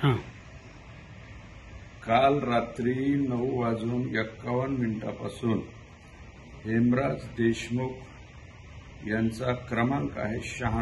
हां. काल रात्री 9:51 हेमराज देशमुख यांचा क्रमांक आहे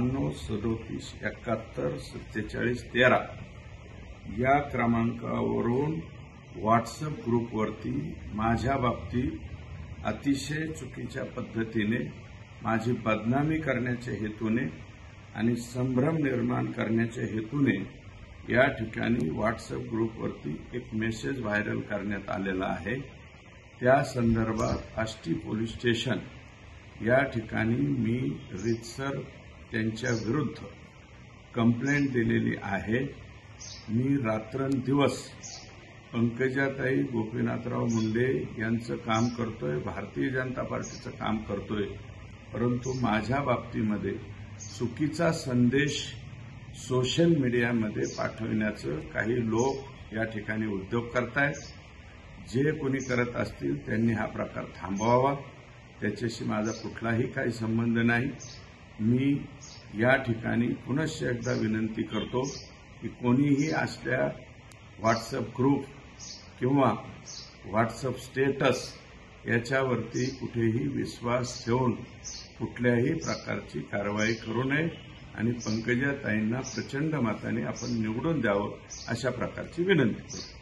9637714713 या क्रमांकावरून व्हॉट्सअप ग्रुपवरती माझ्या बाबतीत अतिशय चुकीच्या पद्धतीने माझी बदनामी करण्याच्या हेतूने आणि संभ्रम निर्माण करण्याच्या हेतूने या ठिकाणी व्हॉट्सअप ग्रुपवरती एक मेसेज व्हायरल करण्यात आलेला आहे। त्या संदर्भात आष्टी पोलीस स्टेशन या ठिकाणी मी रीतसर त्यांच्या विरुद्ध कंप्लेंट दिलेली आहे। मी रात्रंदिवस पंकजाताई गोपीनाथराव मुंडे यांचं काम करतोय, भारतीय जनता पार्टीचं काम करतोय, परंतु माझ्या बाबतीमध्ये चुकीचा संदेश सोशल मीडियामध्ये पाठवण्याचं काही लोक या ठिकाणी उद्योग करतायत। जे कोणी करत असतील त्यांनी हा प्रकार थांबवावा, त्याच्याशी माझा कुठलाही काही संबंध नाही। मी या ठिकाणी पुनश्च एकदा विनंती करतो की कोणीही असल्या व्हॉट्सअप ग्रुप किंवा व्हॉट्सअप स्टेटस याच्यावरती कुठेही विश्वास ठेवून कुठल्याही प्रकारची कारवाई करू नये आणि पंकजाताईंना प्रचंड मताने आपण निवडून द्यावं अशा प्रकारची विनंती करतो।